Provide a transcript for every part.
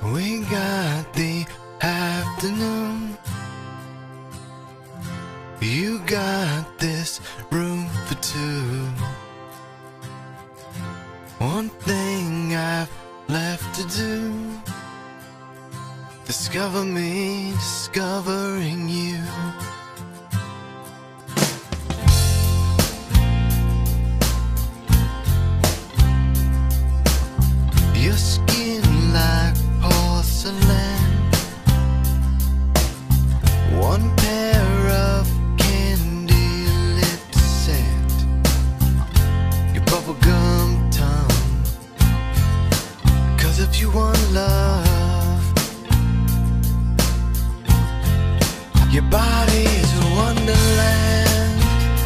We got the afternoon. You got this room for two. One thing I've left to do. Discover me, discovering you. Your skin like porcelain. One pair of candy lips set. Your bubblegum tongue. 'Cause if you want love, your body is a wonderland.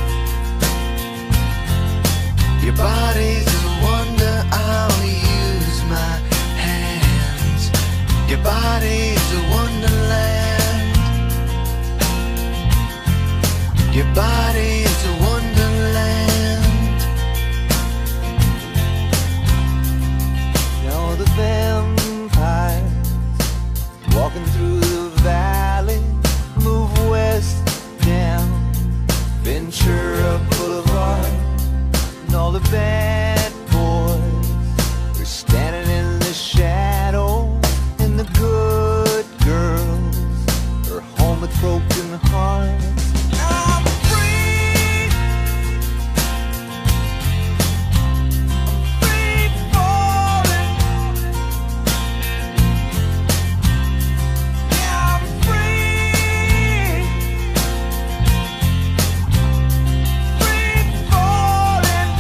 Your body's a wonder, I'll use my hands. Your body's a wonderland. Your body is a wonderland. Now the vampires walking through the valley move west down Ventura Boulevard, and all the bad boys are standing in the shadow, and the good girls are home with broken hearts. I'm free. I'm free falling. Yeah, I'm free. Free falling.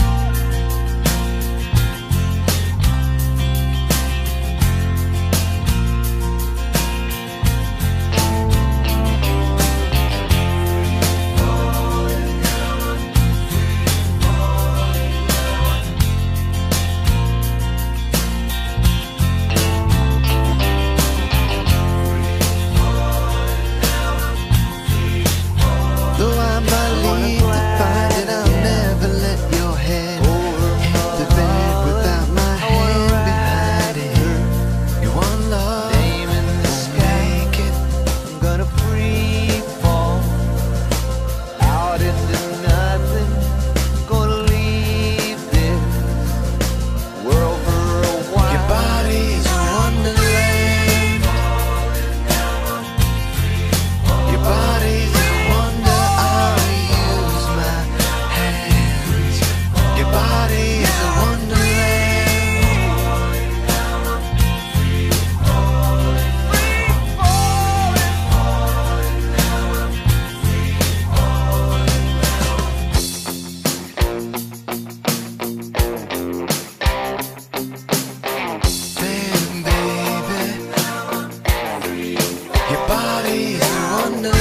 Though I might leave to find it, I'll never let your head hit the bed without my hand behind it. You want love, Name in the sky. make it. I'm gonna free fall out into nothing. Gonna leave this world for a while. Your body's a wonderland. Your body's a wonder, I'll use my hands. Your body is a wonderland. Then, baby, your body's a wonderland.